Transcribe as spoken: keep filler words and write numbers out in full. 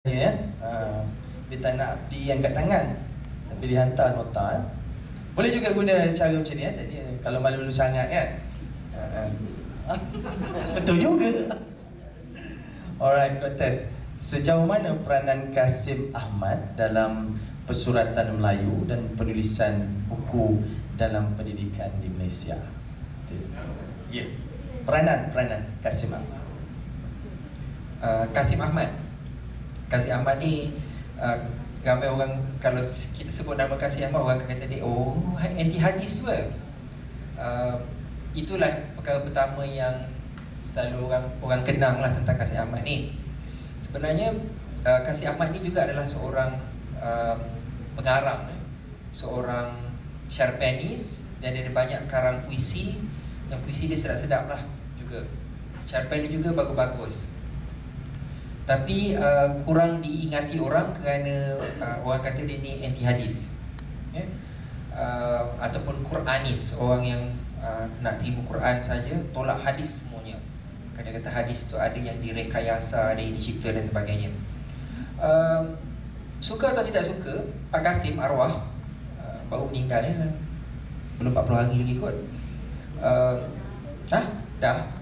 ya, ha, dia tak nak diangkat tangan tapi dihantar nota ya. Boleh juga guna cara macam ni ya. Tadi kalau malu-malu sangat kan. Ha, ha. Betul juga. Alright, Doktor. Sejauh mana peranan Kasim Ahmad dalam persuratan Melayu dan penulisan buku dalam pendidikan di Malaysia? Ya. Yeah. Peranan peranan Kasim Ahmad. Uh, Kasim Ahmad. Kasim Ahmad ni uh, ramai orang, kalau kita sebut nama Kasim Ahmad, orang akan kata dia, oh, anti hadis tu. Uh, itulah perkara pertama yang selalu orang orang kenang lah tentang Kasim Ahmad ni. Sebenarnya uh, Kasim Ahmad ni juga adalah seorang uh, pengarang, eh? seorang syarpanis, dan dia ada banyak karang puisi. Yang puisi dia sedap-sedap lah juga. Syarpan dia juga bagus-bagus. Tapi uh, kurang diingati orang kerana uh, orang kata dia ni anti hadis, yeah? uh, ataupun Quranis, orang yang uh, nak terima Quran saja, tolak hadis semuanya. Kerana kata hadis tu ada yang direkayasa, ada yang dicipta dan sebagainya. uh, Suka atau tidak suka, Pak Kasim arwah, uh, baru meninggal ya, belum empat puluh hari lagi kot. uh, Dah? Dah?